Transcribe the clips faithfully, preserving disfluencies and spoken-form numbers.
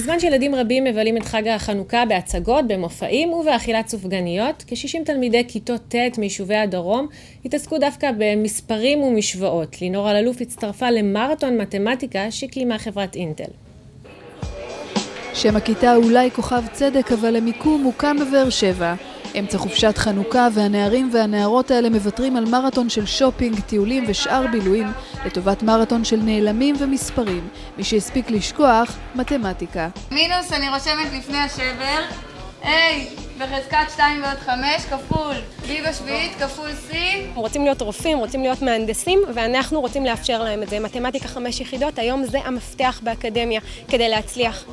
בזמן שילדים רבים מבלים את חג החנוכה בהצגות, במופעים ובאכילת סופגניות, כ-שישים תלמידי כיתות ט' מיישובי הדרום התעסקו דווקא במספרים ומשוואות. לינור אללוף הצטרפה למרתון מתמטיקה שקיימה חברת אינטל. שם הכיתה אולי כוכב צדק, אבל המיקום הוא כאן בבאר שבע. אמצע חופשת חנוכה, והנערים והנערות האלה מוותרים על מרתון של שופינג, טיולים ושאר בילויים לטובת מרתון של נעלמים ומספרים. מי שהספיק לשכוח, מתמטיקה. מינוס אני רושמת לפני השבר, A בחזקת שתיים ועוד חמש כפול B בשביעית כפול C. רוצים להיות רופאים, רוצים להיות מהנדסים, ואנחנו רוצים לאפשר להם את זה. מתמטיקה חמש יחידות, היום זה המפתח באקדמיה כדי להצליח.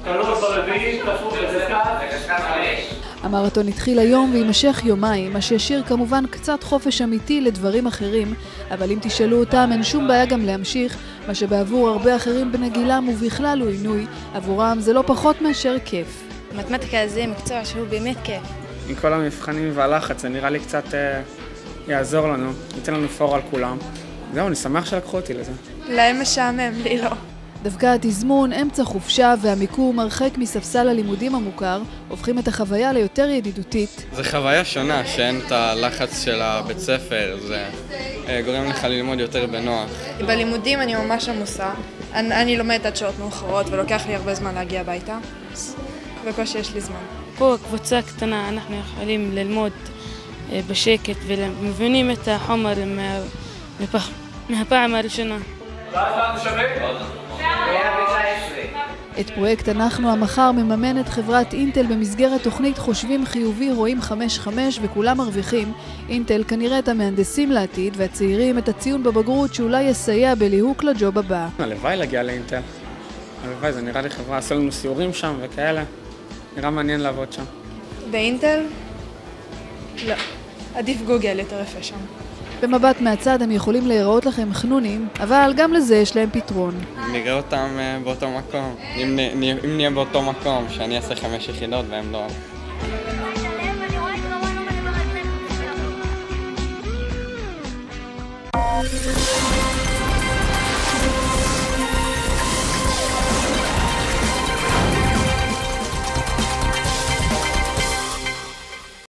המרתון התחיל היום ויימשך יומיים, מה שישאיר כמובן קצת חופש אמיתי לדברים אחרים, אבל אם תשאלו אותם אין שום בעיה גם להמשיך, מה שבעבור הרבה אחרים בנגילם ובכלל הוא עינוי, עבורם זה לא פחות מאשר כיף. מתמטיקה זה מקצוע שהוא באמת כיף. עם כל המבחנים והלחץ, זה נראה לי קצת אה, יעזור לנו, ייתן לנו פור על כולם. זהו, אני שמח שלקחו אותי לזה. להם משעמם, לי לא. דווקא התזמון, אמצע חופשה והמיקום הרחק מספסל הלימודים המוכר, הופכים את החוויה ליותר ידידותית. זו חוויה שונה, שאין את הלחץ של הבית ספר, זה אה, גורם לך ללמוד יותר בנוח. בלימודים אני ממש עמוסה. אני, אני לומדת עד שעות מאוחרות ולוקח לי הרבה זמן להגיע הביתה. בקושי יש לי זמן. פה קבוצה קטנה, אנחנו יכולים ללמוד בשקט ומבינים את החומר מהפעם הראשונה. את פרויקט אנחנו המחר מממנת חברת אינטל במסגרת תוכנית חושבים חיובי רואים חמש חמש וכולם מרוויחים. אינטל כנראה את המהנדסים לעתיד והצעירים את הציון בבגרות שאולי יסייע בליהוק לג'וב הבא. הלוואי להגיע לאינטל. הלוואי, זה נראה לי חברה, עשו לנו סיורים שם וכאלה. נראה מעניין לעבוד שם. באינטל? לא. עדיף גוגל יותר יפה שם. במבט מהצד הם יכולים להיראות לכם חנונים, אבל גם לזה יש להם פתרון. נראה אותם באותו מקום. אם, אם נהיה באותו מקום, שאני אעשה חמש יחידות והם לא.